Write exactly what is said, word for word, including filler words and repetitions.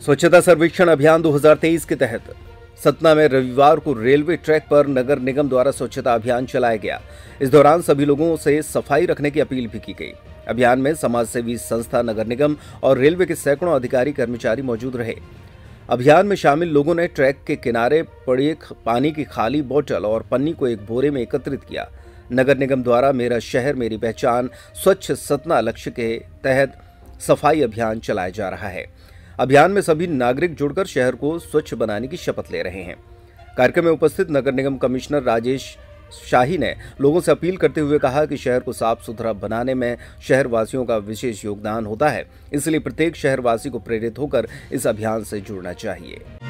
स्वच्छता सर्वेक्षण अभियान दो हज़ार तेईस के तहत सतना में रविवार को रेलवे ट्रैक पर नगर निगम द्वारा स्वच्छता अभियान चलाया गया। इस दौरान सभी लोगों से सफाई रखने की अपील भी की गई। अभियान में समाज सेवी संस्था, नगर निगम और रेलवे के सैकड़ों अधिकारी कर्मचारी मौजूद रहे। अभियान में शामिल लोगों ने ट्रैक के किनारे पड़ी पानी की खाली बोतल और पन्नी को एक बोरे में एकत्रित किया। नगर निगम द्वारा मेरा शहर मेरी पहचान स्वच्छ सतना लक्ष्य के तहत सफाई अभियान चलाया जा रहा है। अभियान में सभी नागरिक जुड़कर शहर को स्वच्छ बनाने की शपथ ले रहे हैं। कार्यक्रम में उपस्थित नगर निगम कमिश्नर राजेश शाही ने लोगों से अपील करते हुए कहा कि शहर को साफ सुथरा बनाने में शहरवासियों का विशेष योगदान होता है, इसलिए प्रत्येक शहरवासी को प्रेरित होकर इस अभियान से जुड़ना चाहिए।